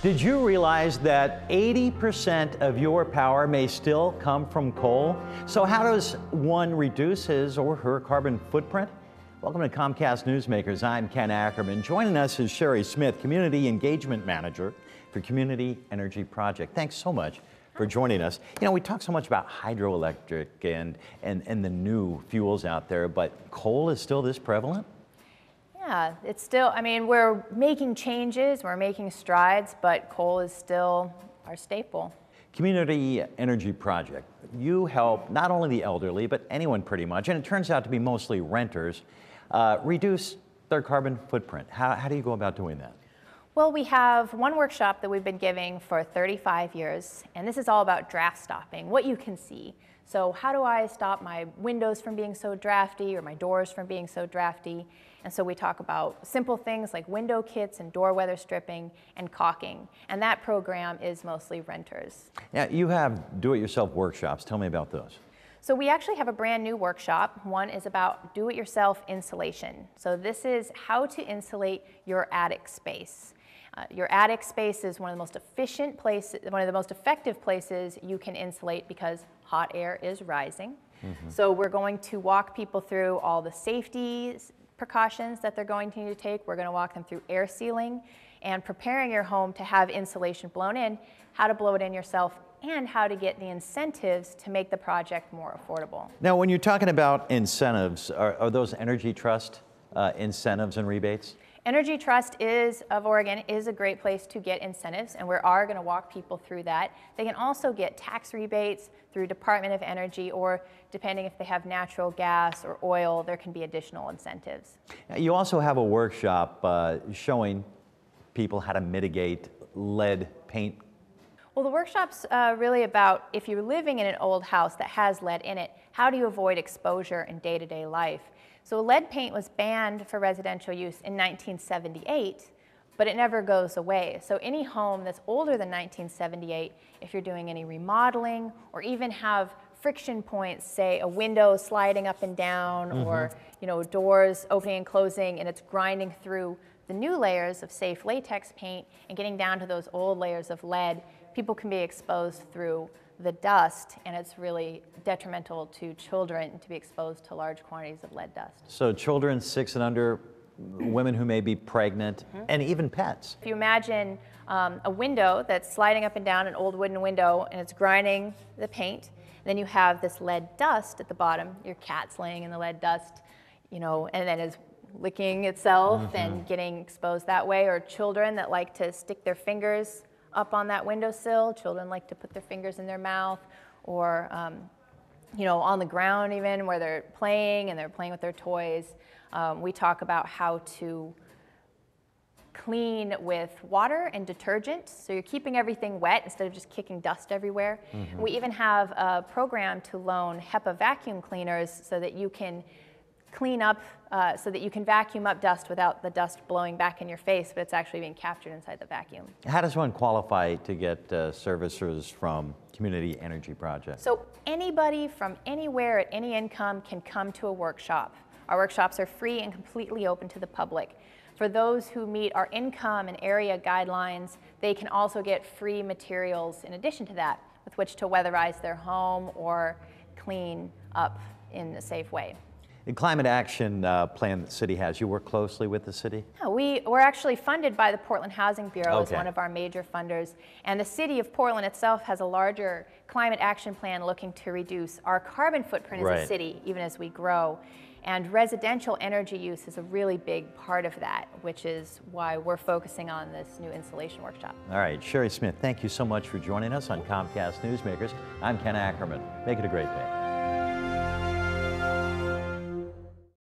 Did you realize that 80% of your power may still come from coal? So how does one reduce his or her carbon footprint? Welcome to Comcast Newsmakers. I'm Ken Ackerman. Joining us is Sherrie Smith, Community Engagement Manager for Community Energy Project. Thanks so much for joining us. You know, we talk so much about hydroelectric and the new fuels out there, but coal is still this prevalent? Yeah, it's still, I mean, we're making changes, we're making strides, but coal is still our staple. Community Energy Project, you help not only the elderly, but anyone pretty much, and it turns out to be mostly renters, reduce their carbon footprint. How do you go about doing that? Well, we have one workshop that we've been giving for 35 years, and this is all about draft stopping, what you can see. So how do I stop my windows from being so drafty or my doors from being so drafty? And so we talk about simple things like window kits and door weather stripping and caulking. And that program is mostly renters. Yeah, you have do-it-yourself workshops. Tell me about those. So we actually have a brand new workshop. One is about do-it-yourself insulation. So this is how to insulate your attic space. Your attic space is one of the most efficient places, one of the most effective places you can insulate because hot air is rising. So we're going to walk people through all the safety precautions that they're going to need to take. We're going to walk them through air sealing and preparing your home to have insulation blown in, how to blow it in yourself, and how to get the incentives to make the project more affordable. Now, when you're talking about incentives, are those Energy Trust incentives and rebates? Energy Trust of Oregon is a great place to get incentives, and we are going to walk people through that. They can also get tax rebates through Department of Energy, or depending if they have natural gas or oil, there can be additional incentives. You also have a workshop showing people how to mitigate lead paint. Well, the workshop's really about if you're living in an old house that has lead in it, how do you avoid exposure in day-to-day life? So lead paint was banned for residential use in 1978, but it never goes away. So any home that's older than 1978, if you're doing any remodeling or even have friction points, say a window sliding up and down, or doors opening and closing, and it's grinding through the new layers of safe latex paint and getting down to those old layers of lead, people can be exposed through the dust, and it's really detrimental to children to be exposed to large quantities of lead dust. So children 6 and under, women who may be pregnant, and even pets. If you imagine a window that's sliding up and down, an old wooden window, and it's grinding the paint, then you have this lead dust at the bottom, your cat's laying in the lead dust, and then is licking itself and getting exposed that way, or children that like to stick their fingers up on that windowsill. Children like to put their fingers in their mouth, or on the ground even, where they're playing and they're playing with their toys. We talk about how to clean with water and detergent, so you're keeping everything wet instead of just kicking dust everywhere. We even have a program to loan HEPA vacuum cleaners so that you can clean up, so that you can vacuum up dust without the dust blowing back in your face, but it's actually being captured inside the vacuum. How does one qualify to get services from Community Energy Project? So anybody from anywhere at any income can come to a workshop. Our workshops are free and completely open to the public. For those who meet our income and area guidelines, they can also get free materials in addition to that with which to weatherize their home or clean up in a safe way. The climate action plan that the city has, you work closely with the city? No, we're actually funded by the Portland Housing Bureau as one of our major funders. And the city of Portland itself has a larger climate action plan looking to reduce our carbon footprint as a city, even as we grow. And residential energy use is a really big part of that, which is why we're focusing on this new insulation workshop. All right, Sherrie Smith, thank you so much for joining us on Comcast Newsmakers. I'm Ken Ackerman. Make it a great day.